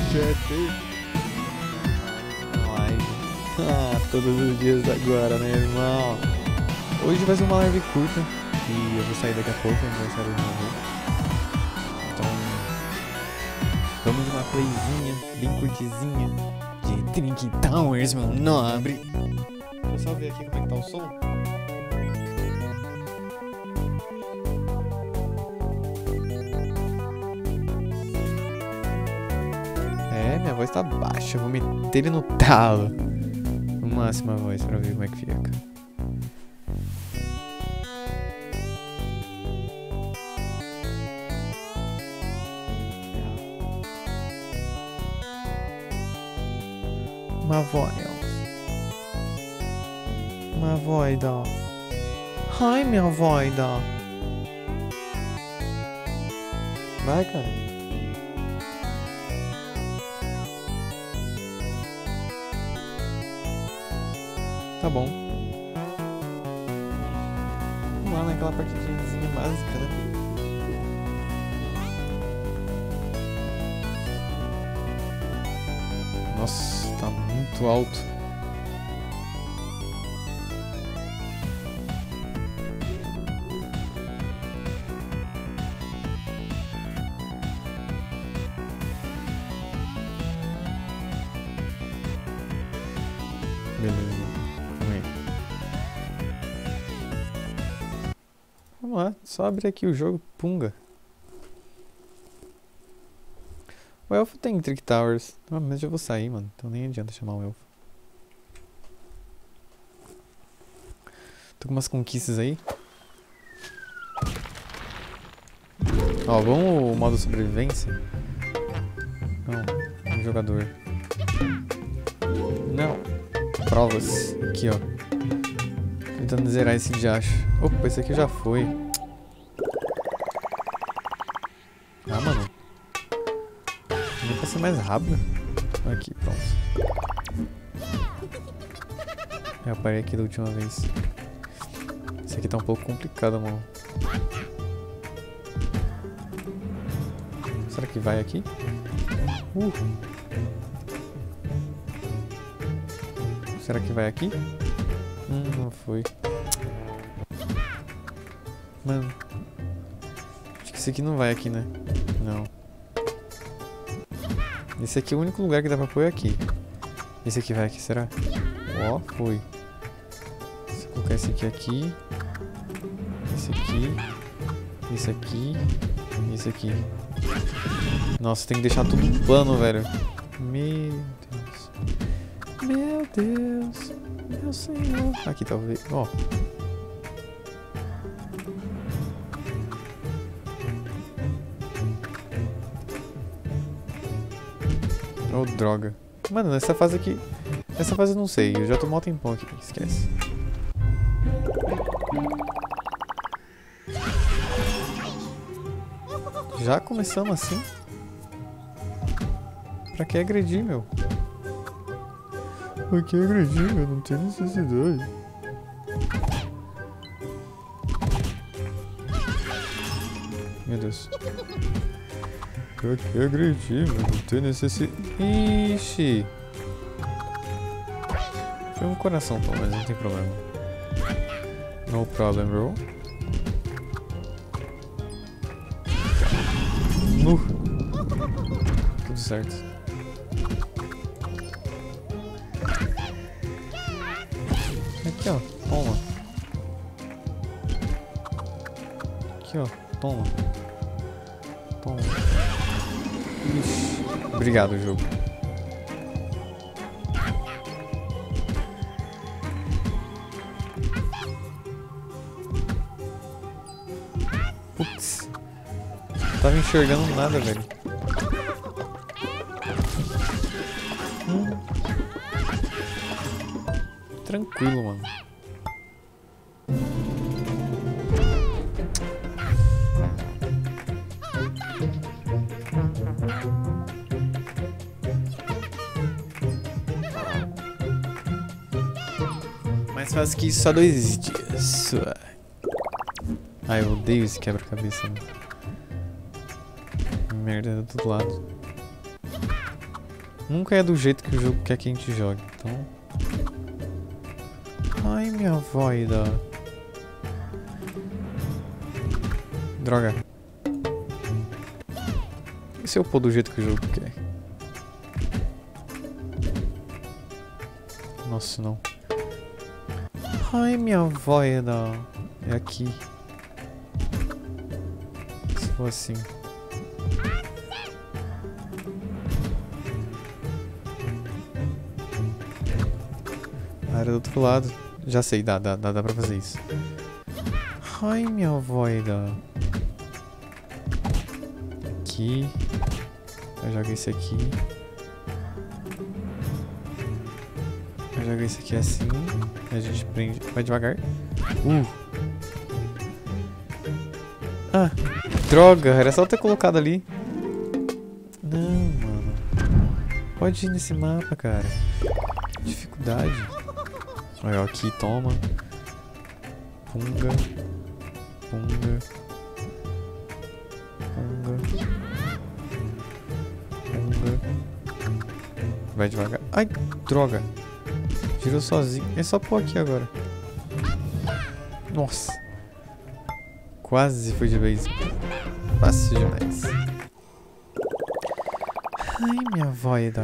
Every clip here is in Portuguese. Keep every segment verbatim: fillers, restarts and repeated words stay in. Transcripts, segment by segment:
Chat. Live. Ah, todos os dias agora, né, irmão? Hoje vai ser uma live curta e eu vou sair daqui a pouco, aniversário do meu avô. Então, vamos de uma playzinha bem curtizinha de Drink Towers, meu nobre. Deixa eu só ver aqui como é que tá o som. É, minha voz tá baixa, eu vou meter ele no talo. No máximo a voz pra ver como é que fica. Uma voz. Uma voida. Ai, minha voida. Vai, cara. Tá bom. Vamos lá naquela partidinha básica, né? Nossa, tá muito alto. Beleza. Vamos lá, só abrir aqui o jogo, punga. O elfo tem Trick Towers. Ah, mas já vou sair, mano. Então nem adianta chamar o elfo. Tô com umas conquistas aí. Ó, vamos o modo sobrevivência? Não, um jogador. Não. Provas. Aqui, ó. Tentando zerar esse diacho. Opa, esse aqui já foi. Ah, mano. Nem pra ser mais rápido. Aqui, pronto. Eu parei aqui da última vez. Esse aqui tá um pouco complicado, mano. Será que vai aqui? Uh. Será que vai aqui? Hum, não foi. Mano. Acho que esse aqui não vai aqui, né? Não. Esse aqui é o único lugar que dá pra pôr aqui. Esse aqui vai aqui, será? Ó, foi. Se eu colocar esse aqui aqui. Esse aqui. Esse aqui. Esse aqui. Nossa, tem que deixar tudo plano, velho. Meu Deus. Meu Deus. Meu Senhor. Aqui talvez. Ó. Oh, droga. Mano, nessa fase aqui... Nessa fase eu não sei. Eu já tô mal tempão aqui. Esquece. Já começamos assim? Pra que agredir, meu? Pra que agredir, meu? Não tem necessidade. Meu Deus. Pra que agredir, meu? Não tem necessidade. Ixi. Foi um coração, pô, mas não tem problema. No problem, bro. Nu. Tudo certo. Aqui, ó. Toma. Aqui, ó. Toma. Toma. Ixi. Obrigado, jogo. Putz. Não tava enxergando nada, velho. Hum. Tranquilo, mano. Mais fácil que isso, só dois dias. Ah, eu odeio esse quebra-cabeça, né? Merda do outro lado. Nunca é do jeito que o jogo quer que a gente jogue, então... Ai, minha voida. Droga. E se eu pôr do jeito que o jogo quer? Nossa, não. Ai, minha voida. É aqui. Se for assim. Ah, era do outro lado. Já sei, dá, dá, dá, dá pra fazer isso. Ai, minha voida. Aqui. Eu jogo esse aqui. Eu jogo esse aqui assim. E a gente prende. Vai devagar. Uh! Ah! Droga! Era só ter colocado ali. Não, mano. Pode ir nesse mapa, cara. Dificuldade. Olha, aqui, toma. Punga. Punga. Punga. Punga. Vai devagar. Ai, droga. Girou sozinho. É só pôr aqui agora. Nossa. Quase foi de vez. Fácil demais. Ai, minha voida.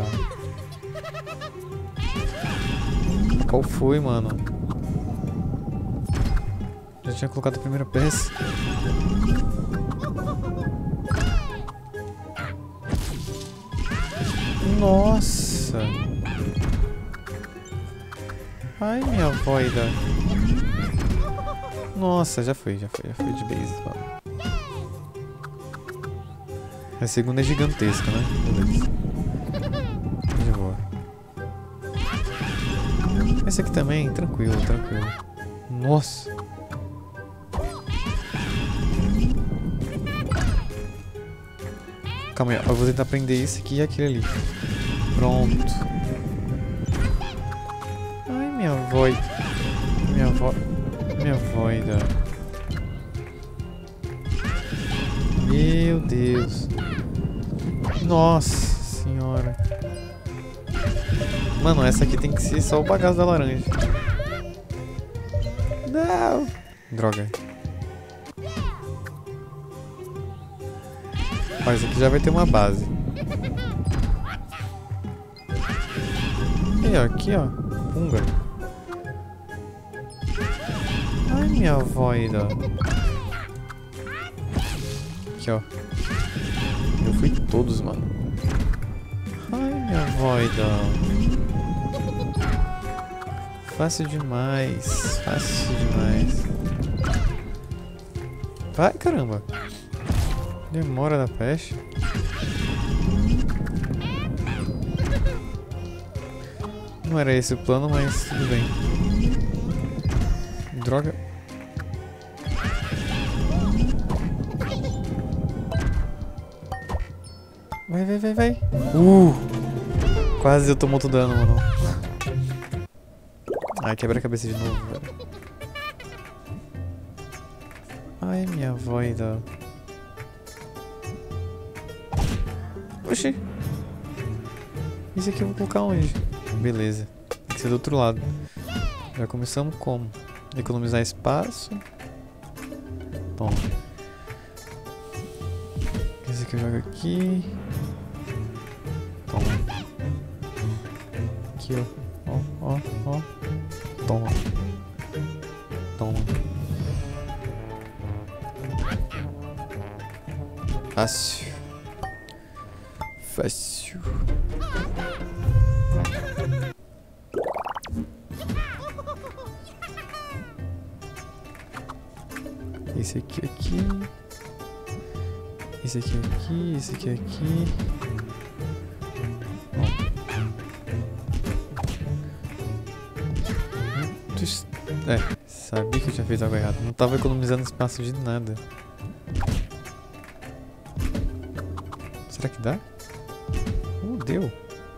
Qual foi, mano? Já tinha colocado a primeira peça. Nossa. Ai, minha voida. Nossa, já foi, já foi, já foi de base, mano. A segunda é gigantesca, né? Beleza. De boa. Esse aqui também, tranquilo, tranquilo. Nossa. Calma aí, eu vou tentar prender esse aqui e aquele ali. Pronto. Ai, minha voida. Minha vo... Minha voida. Meu Deus. Nossa senhora. Mano, essa aqui tem que ser só o bagaço da laranja. Não. Droga. Ó, isso aqui já vai ter uma base. E ó, aqui ó. Punga. Ai, minha voida. Aqui ó. Eu fui todos, mano. Ai, minha voida. Fácil demais. Fácil demais. Vai, caramba. Demora da peste. Não era esse o plano, mas tudo bem. Droga. Vai, vai, vai, vai. Uh! Quase eu tomo todo dano, mano. Ai, quebra a cabeça de novo, velho. Ai, minha voida. Oxi. Isso aqui eu vou colocar onde? Beleza. Tem que ser do outro lado. Já começamos como? Economizar espaço. Bom. Esse aqui eu jogo aqui. Toma. Aqui, ó. Ó, ó, ó. Toma. Toma. Fácil. Fácil. Esse aqui aqui. Esse aqui aqui, esse aqui aqui. Ó. É, sabia que eu tinha feito algo errado. Não tava economizando espaço de nada. Será que dá? Uh, deu.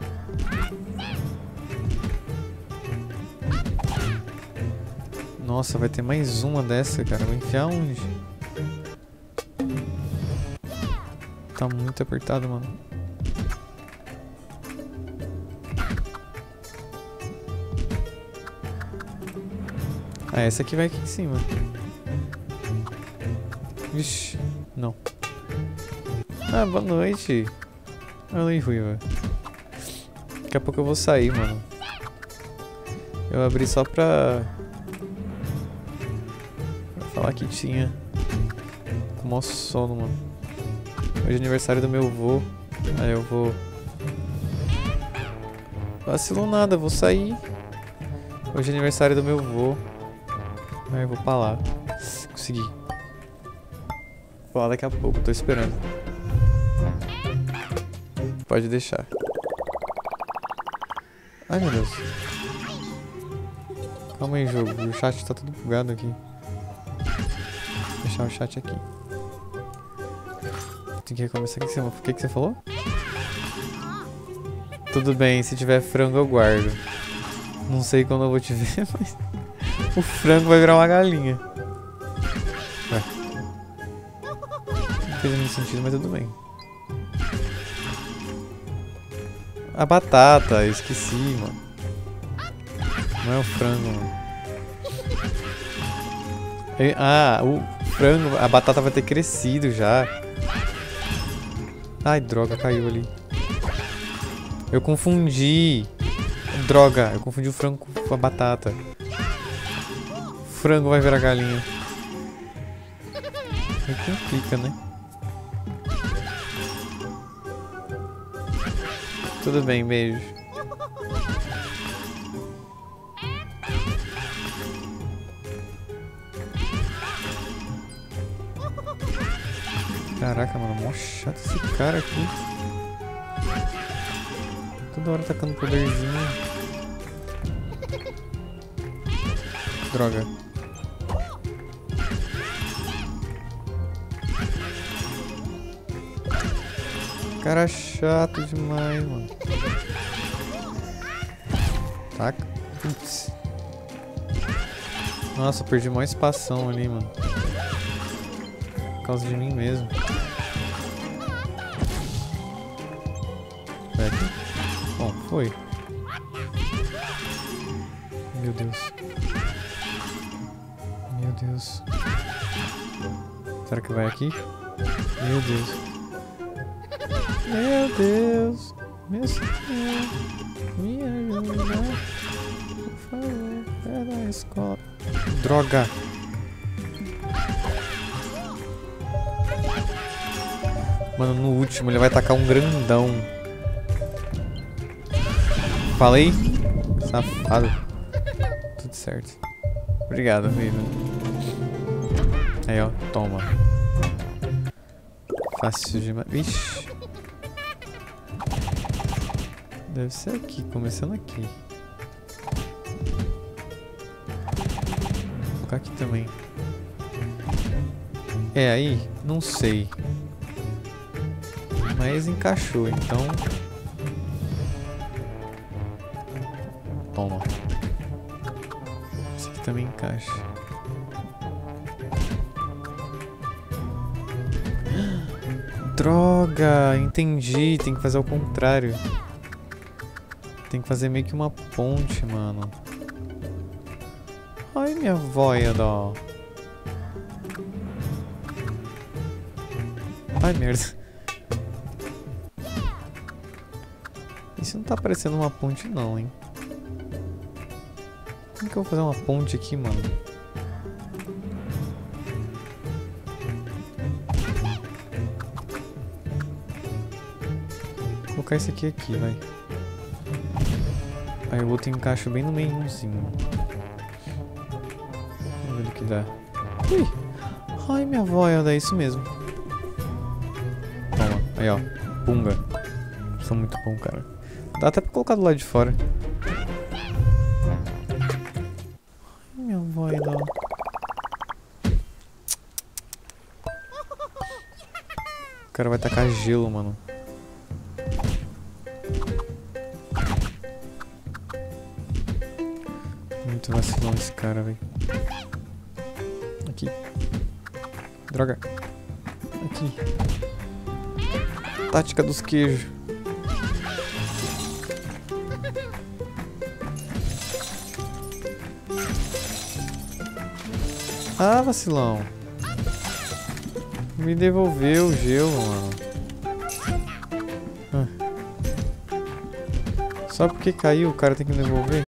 Nossa, vai ter mais uma dessa, cara. Vou enfiar onde? Tá muito apertado, mano. Ah, essa aqui vai aqui em cima. Vixe, não. Ah, boa noite. Oi, Ruiva. Daqui a pouco eu vou sair, mano. Eu abri só pra... pra falar que tinha. Com maior sono, mano. Hoje é aniversário do meu avô. Aí eu vou... Vacilou nada, vou sair. Hoje é aniversário do meu avô. Aí eu vou pra lá. Consegui. Vou falar daqui a pouco, tô esperando. Pode deixar. Ai, meu Deus. Calma aí, jogo. O chat tá tudo bugado aqui. Vou deixar o chat aqui. Tem que recomeçar. O que você, o que que você falou? Tudo bem, se tiver frango eu guardo. Não sei quando eu vou te ver, mas... o frango vai virar uma galinha. Ué. Não fez muito sentido, mas tudo bem. A batata, eu esqueci, mano. Não é o frango, mano. Eu, ah, o frango, a batata vai ter crescido já. Ai, droga, caiu ali. Eu confundi. Droga, eu confundi o frango com a batata. O frango vai virar galinha. Aí complica, né? Tudo bem, beijo. Caraca, mano, mó chato esse cara aqui. Toda hora tacando poderzinho. Droga. Cara chato demais, mano. Taca. Putz. Nossa, perdi mó espação ali, mano. Por causa de mim mesmo. Vai aqui? Bom, foi. Meu Deus. Meu Deus. Será que vai aqui? Meu Deus. Meu Deus. Meu Senhor. Me ajuda. Por favor. É da escola. Droga. Mano, no último ele vai tacar um grandão. Falei? Safado. Tudo certo. Obrigado, Riva. Aí, ó. Toma. Fácil demais. Ixi. Deve ser aqui. Começando aqui. Vou colocar aqui também. É aí? Não sei. Mas encaixou, então... Toma. Esse aqui também encaixa. Droga! Entendi. Tem que fazer ao contrário. Tem que fazer meio que uma ponte, mano. Ai, minha voia, dó. Ai, merda. Isso não tá parecendo uma ponte não, hein? Como que eu vou fazer uma ponte aqui, mano? Vou colocar esse aqui aqui, vai. Aí o outro encaixo bem no meiozinho. Vamos ver o que dá. Ui! Ai, minha voia, dá isso mesmo. Toma, aí ó. Punga. Sou muito bom, cara. Dá até pra colocar do lado de fora. Ai, minha voia, dá. O cara vai tacar gelo, mano. Muito vacilão esse cara, velho. Aqui. Droga. Aqui. Tática dos queijos. Ah, vacilão. Me devolveu o gelo, mano. Ah. Só porque caiu, o cara tem que me devolver?